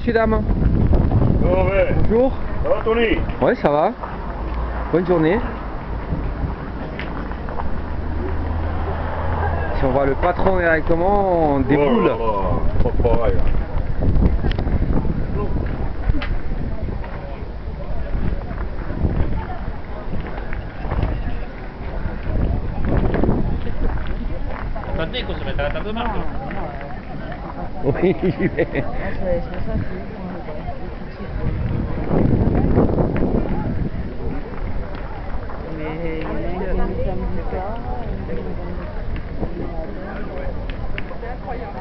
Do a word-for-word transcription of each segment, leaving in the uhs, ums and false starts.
messieurs, dames. Oh ouais. Bonjour. Ça va Tony? Ouais, ça va. Bonne journée. Si on voit le patron directement, on déboule. Oh là là, pas pareil. Attendez qu'on se mette à la table de marque. Oui, j'y vais. Mais il y en a un qui est venu samedi soir. C'est incroyable.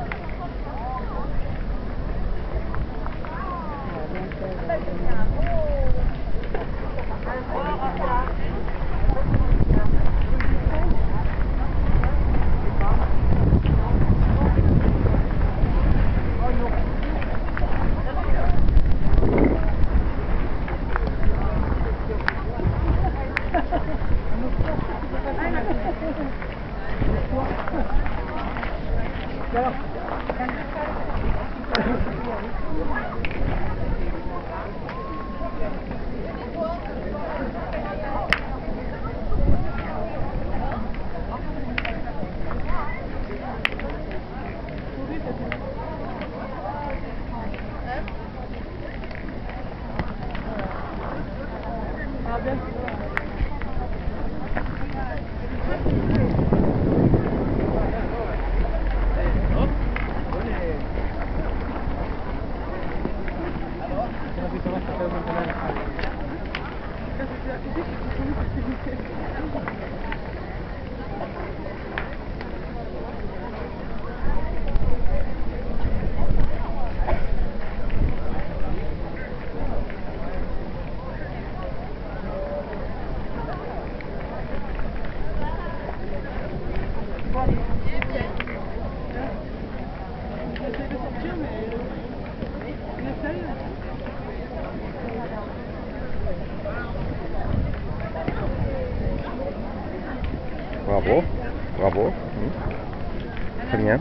Bravo, bravo. Mmh. Très bien.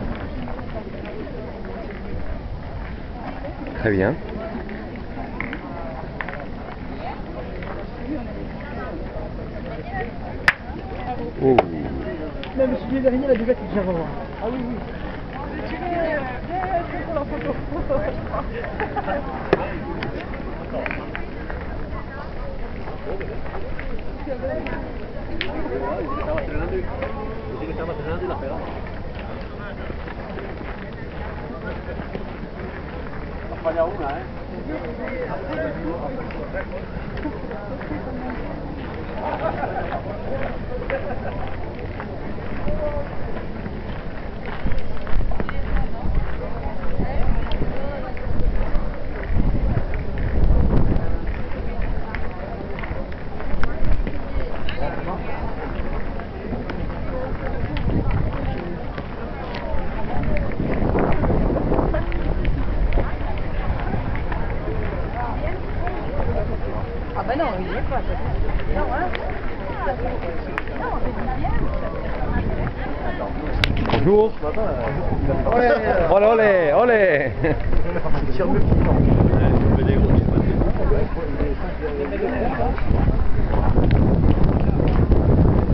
Très bien. Oh. Même si je l'ai gagné, la duvet est déjà vraiment. Ah oui, oui. Tu veux pour la photo. Dice que estaba cenando y la pegaba. Ha fallado una, ¿eh? Ah ben non, il n'y est pas. Non, hein? Non, on fait du bien. Bonjour. Olé, Olé, olé, olé. il tire mieux qu'il tente. Ouais, des gros, Ouais, il est